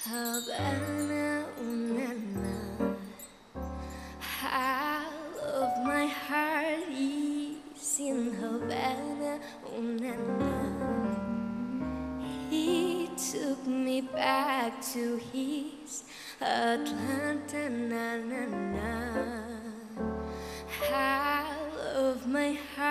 Havana, ooh, na, na. All of my heart is in Havana, ooh, na, na. He took me back to his Atlanta, na, na, na. All of my heart